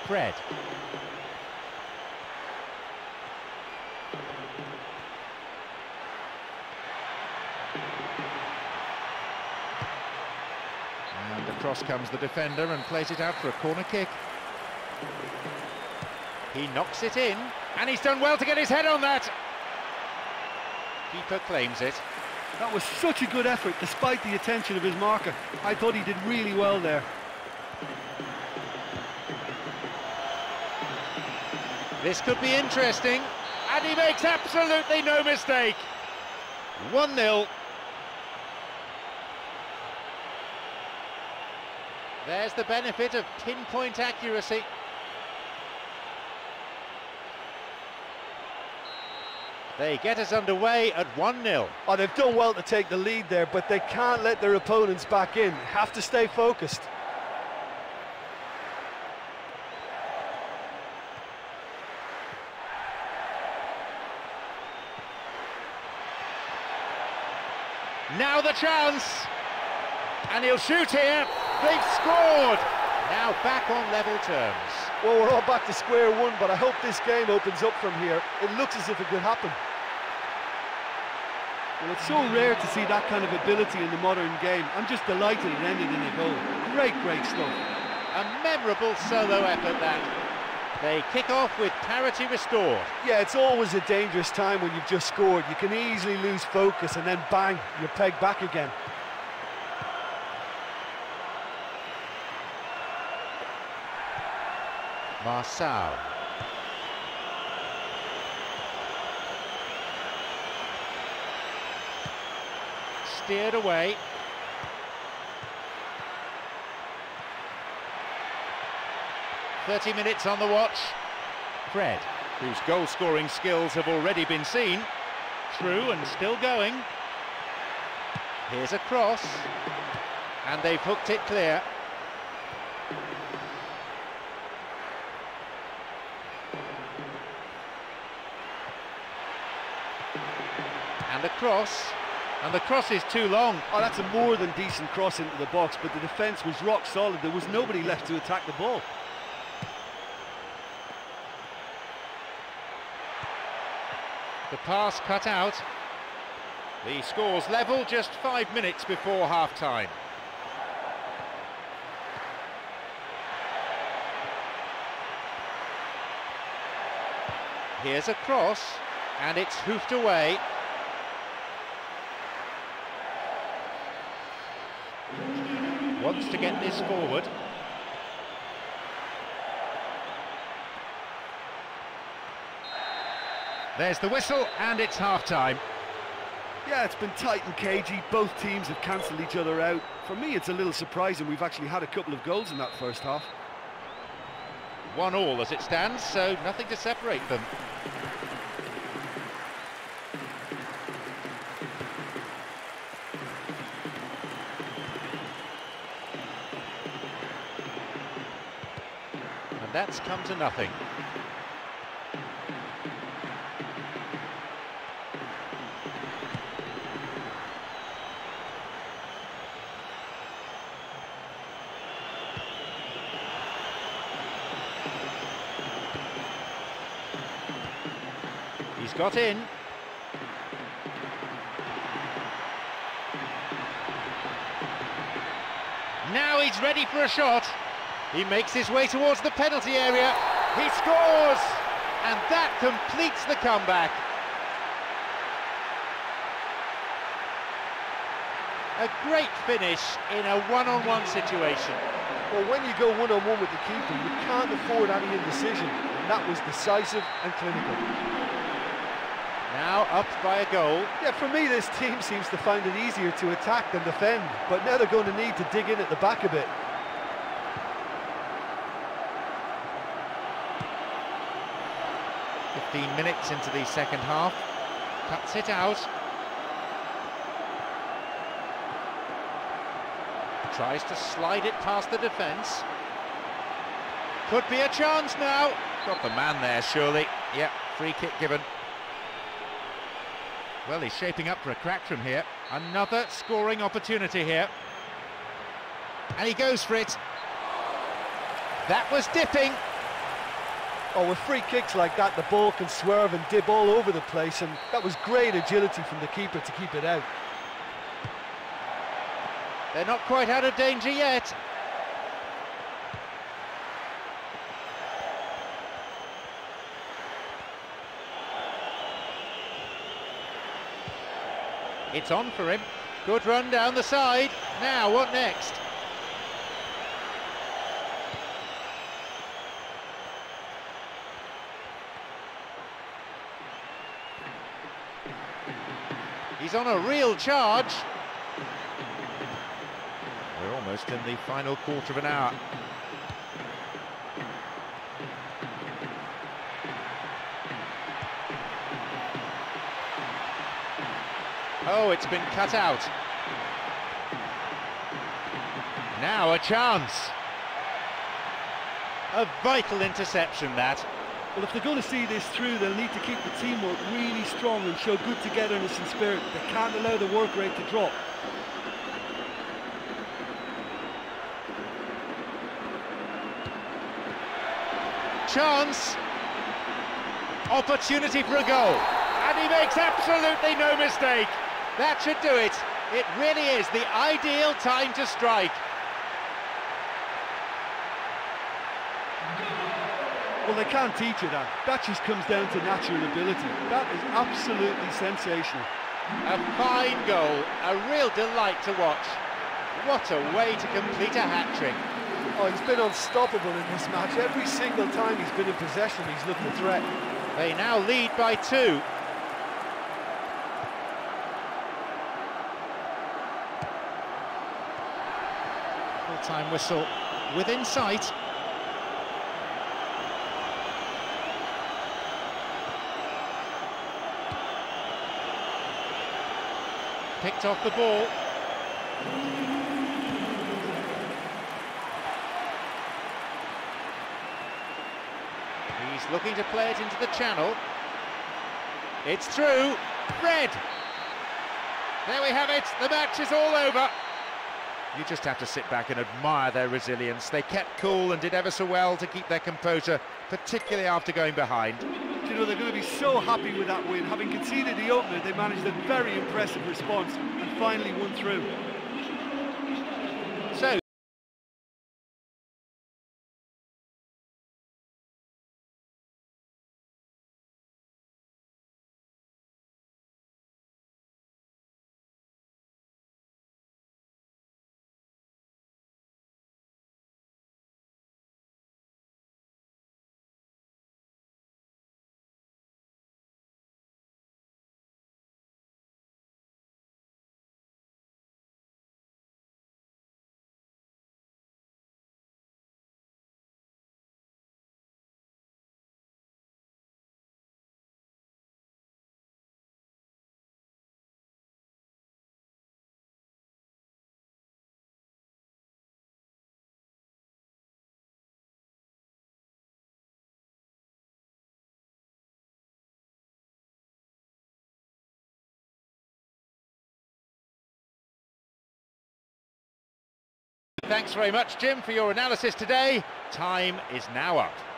Fred. And across comes the defender and plays it out for a corner kick. He knocks it in, and he's done well to get his head on that. Keeper claims it. That was such a good effort, despite the attention of his marker. I thought he did really well there. This could be interesting, and he makes absolutely no mistake. 1-0. There's the benefit of pinpoint accuracy. They get us underway at 1-0. Oh, they've done well to take the lead there, but they can't let their opponents back in. Have to stay focused. Now the chance, and he'll shoot here. They've scored. Now back on level terms. Well, we're all back to square one, but I hope this game opens up from here. It looks as if it could happen. Well, it's so rare to see that kind of ability in the modern game. I'm just delighted it ended in a goal. Great stuff. A memorable solo effort that. They kick off with parity restored. Yeah, it's always a dangerous time when you've just scored. You can easily lose focus and then bang, you're pegged back again. Marçal. Steered away. "30 minutes on the watch." Fred, whose goal-scoring skills have already been seen. Through and still going. Here's a cross, and they've hooked it clear. And a cross, and the cross is too long. Oh, that's a more than decent cross into the box, but the defence was rock solid. There was nobody left to attack the ball. The pass cut out. The score's level just 5 minutes before half-time. Here's a cross, and it's hoofed away. Wants to get this forward. There's the whistle, and it's half-time. Yeah, it's been tight and cagey. Both teams have cancelled each other out. For me, it's a little surprising we've actually had a couple of goals in that first half. 1-1 as it stands, so nothing to separate them. And that's come to nothing. He's got in. Now he's ready for a shot. He makes his way towards the penalty area. He scores! And that completes the comeback. A great finish in a one-on-one situation. Well, when you go one-on-one with the keeper, you can't afford any indecision. And that was decisive and clinical. Now up by a goal. Yeah, for me, this team seems to find it easier to attack than defend, but now they're going to need to dig in at the back a bit. "15 minutes into the second half. Cuts it out. Tries to slide it past the defence. Could be a chance now. Got the man there, surely. Yep, free kick given. Well, he's shaping up for a crack from here. Another scoring opportunity here. And he goes for it. That was dipping. Oh, with free kicks like that, the ball can swerve and dip all over the place, and that was great agility from the keeper to keep it out. They're not quite out of danger yet. It's on for him. Good run down the side. Now, what next? He's on a real charge. We're almost in the final quarter of an hour. Oh, it's been cut out. Now a chance. A vital interception, that. Well, if they're going to see this through, they'll need to keep the teamwork really strong and show good togetherness and spirit. They can't allow the work rate to drop. Chance. Opportunity for a goal. And he makes absolutely no mistake. That should do it. It really is the ideal time to strike. Well, they can't teach you that. That just comes down to natural ability. That is absolutely sensational. A fine goal, a real delight to watch. What a way to complete a hat-trick. Oh, he's been unstoppable in this match. Every single time he's been in possession, he's looked a threat. They now lead by 2. Full-time whistle within sight. Picked off the ball. He's looking to play it into the channel. It's through. Red. There we have it. The match is all over. You just have to sit back and admire their resilience. They kept cool and did ever so well to keep their composure, particularly after going behind. You know, they're going to be so happy with that win. Having conceded the opener, they managed a very impressive response and finally won through. So thanks very much, Jim, for your analysis today. Time is now up.